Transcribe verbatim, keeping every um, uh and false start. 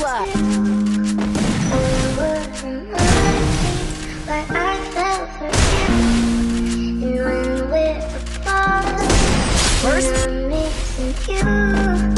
luck. But I fell for you, and when we're apart, First, I'm missing you.